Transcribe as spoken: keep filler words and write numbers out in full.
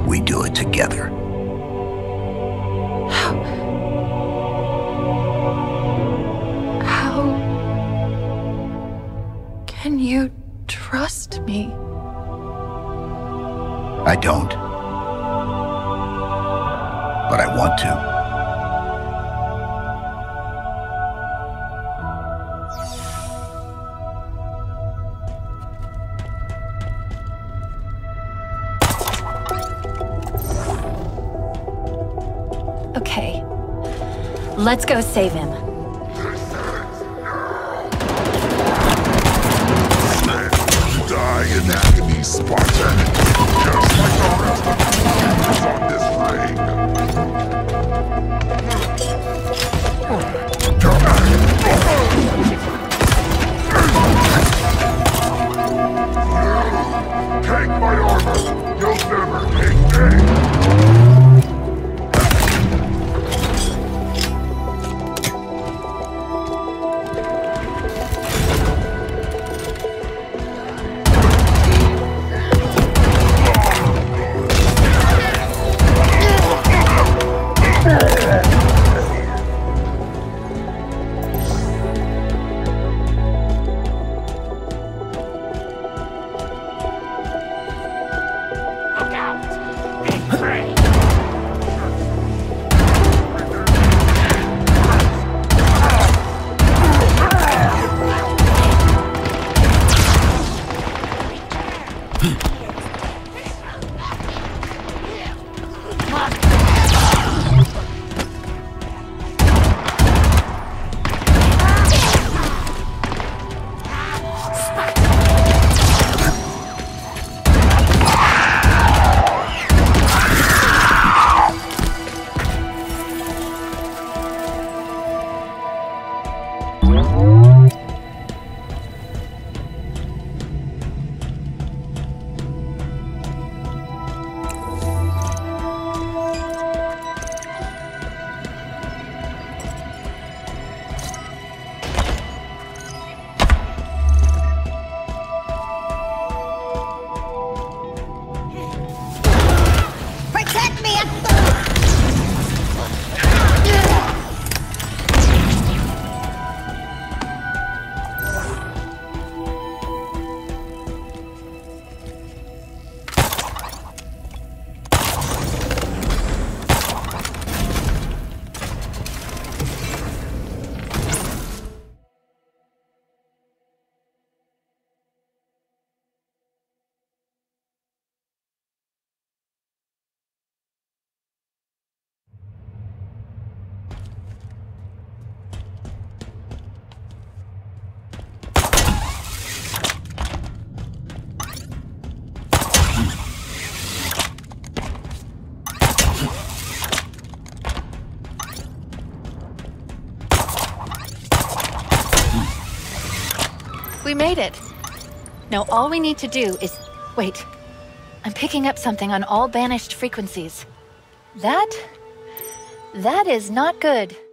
we do it together. How... How... can you trust me? I don't. But I want to. Okay. Let's go save him. Die in agony, Spartan. Just like the rest of the humans on this ring. Take my armor. You'll never take me. We made it. Now all we need to do is... Wait. I'm picking up something on all banished frequencies. That... that is not good.